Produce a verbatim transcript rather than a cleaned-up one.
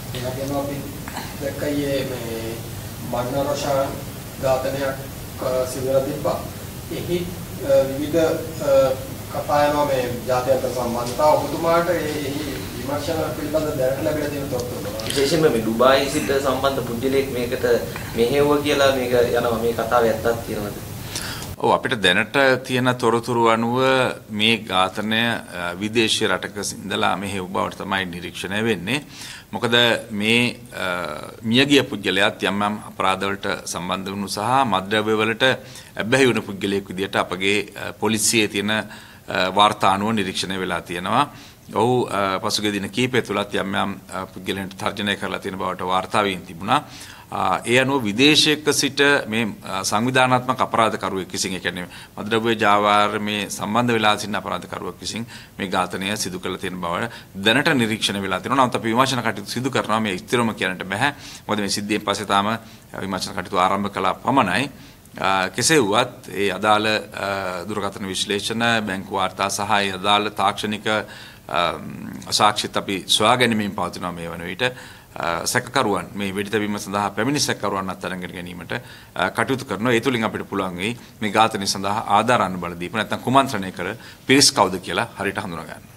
ඒ වගේම අපි දැක්කයේ මේ මග්නරෝෂා ඝාතනයක් සිදුවලා තිබ්බා. එහි විවිධ කතා යනවා මේ ජාත්‍යන්තර සම්බන්ධතාව ඔබතුමාට එහි විමර්ශන පිළිබඳ දැනට ලැබිලා තියෙන තොරතුරු මොනවද? විශේෂයෙන්ම මේ ඩුබායි සිට සම්බන්ධ පුද්ගලයෙක් මේකට මෙහෙවුවා කියලා මේක යනවා මේ කතාවේ ඇත්තක් තියෙනවද? ඔව් අපිට දැනට තියෙන තොරතුරු අනුව මේ ඝාතනය විදේශීය රටක ඉඳලා මෙහෙවු බවට තමයි නිරීක්ෂණය වෙන්නේ. මොකද මේ මියගිය පුද්ගලයාත් යම් යම් අපරාධවලට සම්බන්ධ වුණු සහ මද්ද්‍රව්‍ය වලට ඇබ්බැහි වුණු පුද්ගලයෙක් විදිහට අපගේ පොලිසියේ තියෙන වාර්තා අනුව නිරීක්ෂණය වෙලා තියෙනවා. ඔහු පසුගිය දින කිහිපය තුලත් යම් යම් පුද්ගලයන්ට තර්ජනය කරලා තියෙන බවට වාර්තා වී තිබුණා. ඒ අනුව විදේශයක සිට මේ සංවිධානාත්මක අපරාධකරුවෙක් විසින් ඒ කියන්නේ මද්ද්‍රව්‍ය ජාවාරමේ සම්බන්ධ වෙලා සිටින අපරාධකරුවෙක් විසින් මේ ඝාතනය සිදු කරලා තියෙන බව දැනට නිරීක්ෂණය වෙලා තියෙනවා. නමුත් අපි විමර්ශන කටයුතු සිදු කරනවා මේ ස්ථිරම කියන්නට බෑ. මොකද මේ සිද්ධියෙන් පස්සේ තාම විමර්ශන කටයුතු ආරම්භ කළා පමණයි. කෙසේ වුවත් ඒ අදාළ දුරකථන විශ්ලේෂණ බැංකු වාර්තා සහ ඒ අදාළ තාක්ෂණික සාක්ෂිත් අපි සොයා ගැනීමෙන් පවතිනවා මේ වන විට. සැකකරුවන් මේ වෙඩි තැබීම සඳහා පැමිණි සැකකරුවන් අත්අඩංගුවට ගැනීමට කටයුතු කරනවා. ඒ තුලින් අපිට පුළුවන් වෙයි මේ ඝාතනය සඳහා ආධාර අනුබල දීප නැත්නම් කුමන්ත්‍රණය කර පිරිස් කවුද කියලා හරියට හඳුනා ගන්න.